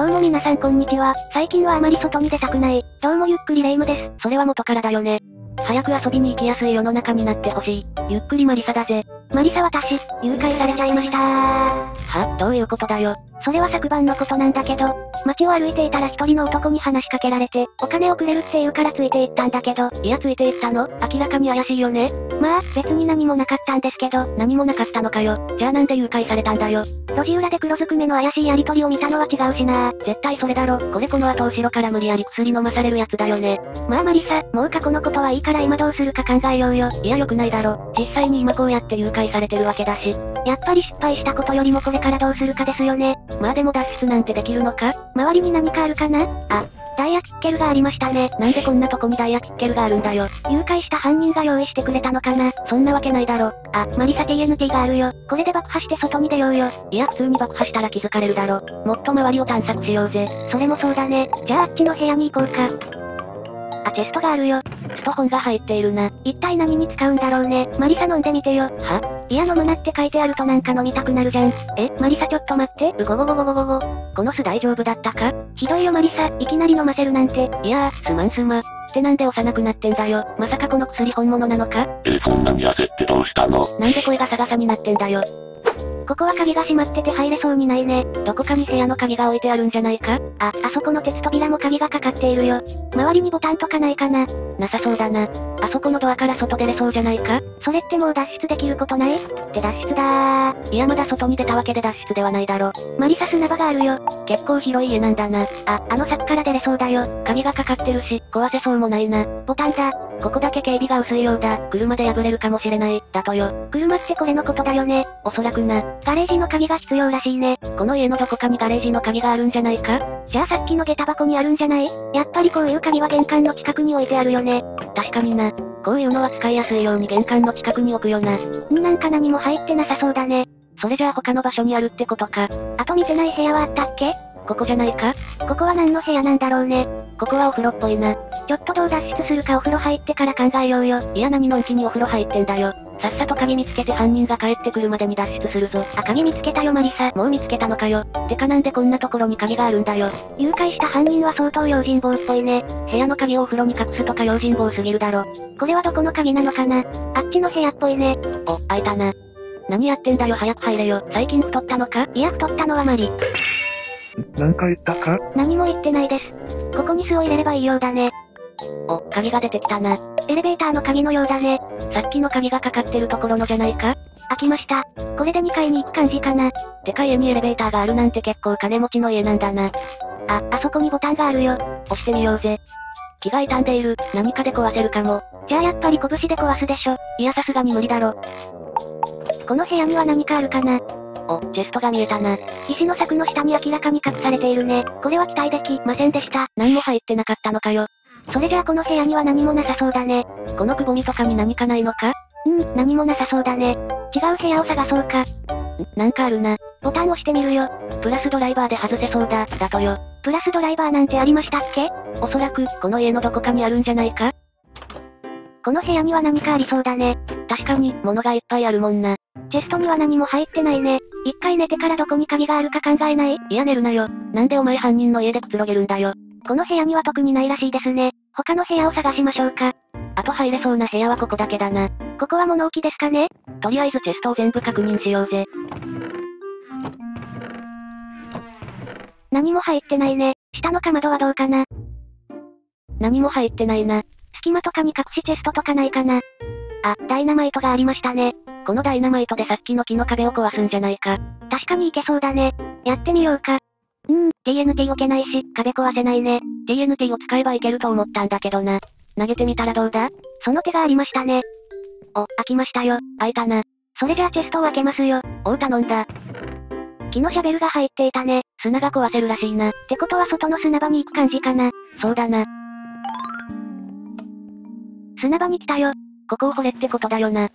どうも皆さんこんにちは。最近はあまり外に出たくない。どうもゆっくりレ夢ムです。 それは元からだよね。早く遊びに行きやすい世の中になってほしい。ゆっくりマリサだぜ。 マリサ私、誘拐されちゃいましたは？どういうことだよ。 それは昨晩のことなんだけど、街を歩いていたら一人の男に話しかけられて、お金をくれるって言うからついて行ったんだけど。 いやついて行ったの？明らかに怪しいよね。 まあ、別に何もなかったんですけど。 何もなかったのかよ。じゃあなんで誘拐されたんだよ。 路地裏で黒ずくめの怪しいやりとりを見たのは違うしな。 絶対それだろ。これこの後後ろから無理やり薬飲まされるやつだよね。 まあマリサ、もう過去のことはいいから今どうするか考えようよ。 いや良くないだろ。実際に今こうやって誘拐されてるわけだし。 やっぱり失敗したことよりもこれからどうするかですよね。 まあでも脱出なんてできるのか？ 周りに何かあるかな？あ、ダイヤキッケルがありましたね。 なんでこんなとこにダイヤキッケルがあるんだよ。 誘拐した犯人が用意してくれたのかな？ そんなわけないだろ。 あ、マリサ TNT があるよ。これで爆破して外に出ようよ。 いや普通に爆破したら気づかれるだろ。もっと周りを探索しようぜ。 それもそうだね。じゃああっちの部屋に行こうか。あ、チェストがあるよ。 スト本が入っているな。 一体何に使うんだろうね。マリサ飲んでみてよ。 はいや飲むなって書いてあるとなんか飲みたくなるじゃん。マリサちょっと待って。 うごごごごごごご。この巣大丈夫だったか？ ひどいよマリサ、いきなり飲ませるなんて。 いやー、すまんすま。ってなんで幼くなってんだよ。まさかこの薬本物なのか？ そんなに焦ってどうしたの？ なんで声がサガサになってんだよ。 ここは鍵が閉まってて入れそうにないね。 どこかに部屋の鍵が置いてあるんじゃないか？ あそこの鉄扉も鍵がかかっているよ。周りにボタンとかないかな？ なさそうだな。あそこのドアから外出れそうじゃないか？ それってもう脱出できることない？って脱出だー。 いやまだ外に出たわけで脱出ではないだろ。 マリサ砂場があるよ。 結構広い家なんだな。 あの柵から出れそうだよ。 鍵がかかってるし、壊せそうもないな。 ボタンだ。 ここだけ警備が薄いようだ。車で破れるかもしれない。だとよ。 車ってこれのことだよね。 おそらくな。 ガレージの鍵が必要らしいね。 この家のどこかにガレージの鍵があるんじゃないか？ じゃあさっきの下駄箱にあるんじゃない？やっぱりこういう鍵は玄関の近くに置いてあるよね。 確かにな。こういうのは使いやすいように玄関の近くに置くよな。 なんか何も入ってなさそうだね。 それじゃあ他の場所にあるってことか。 あと見てない部屋はあったっけ？ ここじゃないか？ ここは何の部屋なんだろうね。 ここはお風呂っぽいな。 ちょっとどう脱出するかお風呂入ってから考えようよ。 いや何のうちにお風呂入ってんだよ。さっさと鍵見つけて犯人が帰ってくるまでに脱出するぞ。 鍵見つけたよマリサ。 もう見つけたのかよ。てかなんでこんなところに鍵があるんだよ。 誘拐した犯人は相当用心棒っぽいね。 部屋の鍵をお風呂に隠すとか用心棒すぎるだろ。 これはどこの鍵なのかな？あっちの部屋っぽいね。 お、開いたな。何やってんだよ早く入れよ。最近太ったのか？ いや太ったのはマリ。 なんか言ったか？ 何も言ってないです。ここに巣を入れればいいようだね。 お、鍵が出てきたな。 エレベーターの鍵のようだね。 さっきの鍵がかかってるところのじゃないか？ 開きました。これで2階に行く感じかな。 てか家にエレベーターがあるなんて結構金持ちの家なんだな。 あそこにボタンがあるよ。 押してみようぜ。気が傷んでいる。何かで壊せるかも。 じゃあやっぱり拳で壊すでしょ。 いやさすがに無理だろ。 この部屋には何かあるかな？ お、チェストが見えたな。 石の柵の下に明らかに隠されているね。これは期待できませんでした。 何も入ってなかったのかよ。 それじゃあこの部屋には何もなさそうだね。 このくぼみとかに何かないのか？ 何もなさそうだね。違う部屋を探そうか。 なんかあるな。 ボタン押してみるよ。 プラスドライバーで外せそうだ、だとよ。 プラスドライバーなんてありましたっけ？ おそらく、この家のどこかにあるんじゃないか？ この部屋には何かありそうだね。 確かに、物がいっぱいあるもんな。 チェストには何も入ってないね。一回寝てからどこに鍵があるか考えない？ いや寝るなよ。なんでお前犯人の家でくつろげるんだよ。 この部屋には特にないらしいですね。他の部屋を探しましょうか。 あと入れそうな部屋はここだけだな。 ここは物置ですかね？ とりあえずチェストを全部確認しようぜ。 何も入ってないね。下のかまどはどうかな？ 何も入ってないな。 隙間とかに隠しチェストとかないかな？ダイナマイトがありましたね。 このダイナマイトでさっきの木の壁を壊すんじゃないか。 確かにいけそうだね。やってみようか。TNT 置けないし、壁壊せないね。 TNT を使えばいけると思ったんだけどな。投げてみたらどうだ？ その手がありましたね。 お、開きましたよ。開いたな。 それじゃあチェストを開けますよ。 おう頼んだ。 木のシャベルが入っていたね。 砂が壊せるらしいな。 ってことは外の砂場に行く感じかな。 そうだな。 砂場に来たよ。 ここを掘れってことだよな。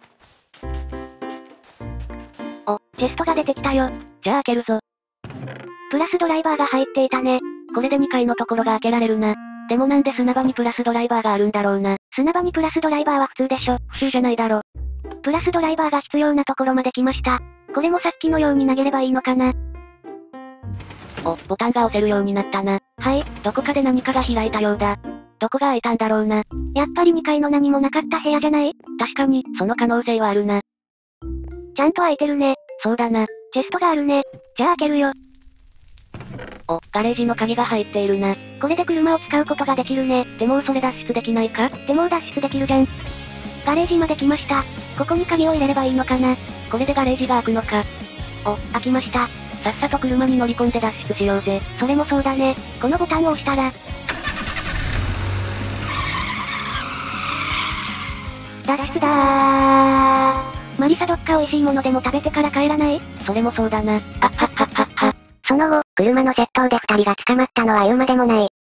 お、チェストが出てきたよ。 じゃあ開けるぞ。 プラスドライバーが入っていたね。 これで2階のところが開けられるな。でもなんで砂場にプラスドライバーがあるんだろうな。 砂場にプラスドライバーは普通でしょ。 普通じゃないだろ。 プラスドライバーが必要なところまで来ました。これもさっきのように投げればいいのかな。 ボタンが押せるようになったな。 はい。 どこかで何かが開いたようだ。どこが開いたんだろうな。 やっぱり2階の何もなかった部屋じゃない？ 確かに、その可能性はあるな。 ちゃんと開いてるね。 そうだな。 チェストがあるね。じゃあ開けるよ。 ガレージの鍵が入っているな。 これで車を使うことができるね。 でもそれ脱出できないか？ でも脱出できるじゃん。ガレージまで来ました。ここに鍵を入れればいいのかな。 これでガレージが開くのか。 開きました。 さっさと車に乗り込んで脱出しようぜ。 それもそうだね。このボタンを押したら。脱出だー。マリサどっか美味しいものでも食べてから帰らない？ それもそうだな。あっはっはっはっは。 その後、車の窃盗で2人が捕まったのは言うまでもない。